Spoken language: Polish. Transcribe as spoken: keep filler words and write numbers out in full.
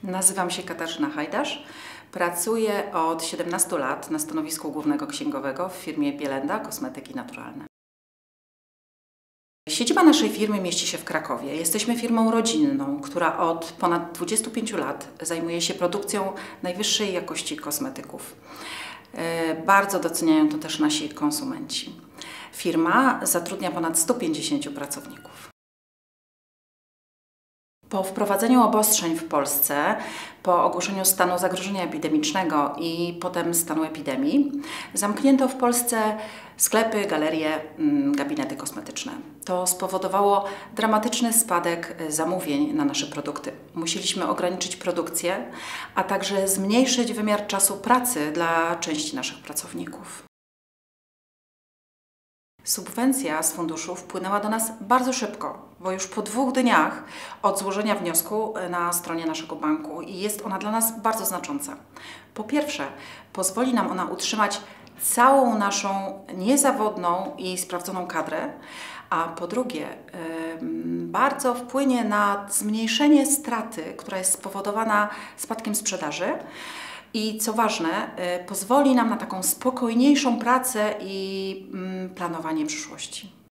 Nazywam się Katarzyna Hajdasz. Pracuję od siedemnastu lat na stanowisku głównego księgowego w firmie Bielenda Kosmetyki Naturalne. Siedziba naszej firmy mieści się w Krakowie. Jesteśmy firmą rodzinną, która od ponad dwudziestu pięciu lat zajmuje się produkcją najwyższej jakości kosmetyków. Bardzo doceniają to też nasi konsumenci. Firma zatrudnia ponad stu pięćdziesięciu pracowników. Po wprowadzeniu obostrzeń w Polsce, po ogłoszeniu stanu zagrożenia epidemicznego i potem stanu epidemii, zamknięto w Polsce sklepy, galerie, gabinety kosmetyczne. To spowodowało dramatyczny spadek zamówień na nasze produkty. Musieliśmy ograniczyć produkcję, a także zmniejszyć wymiar czasu pracy dla części naszych pracowników. Subwencja z funduszu wpłynęła do nas bardzo szybko, bo już po dwóch dniach od złożenia wniosku na stronie naszego banku i jest ona dla nas bardzo znacząca. Po pierwsze, pozwoli nam ona utrzymać całą naszą niezawodną i sprawdzoną kadrę, a po drugie, yy, bardzo wpłynie na zmniejszenie straty, która jest spowodowana spadkiem sprzedaży. I co ważne, pozwoli nam na taką spokojniejszą pracę i planowanie przyszłości.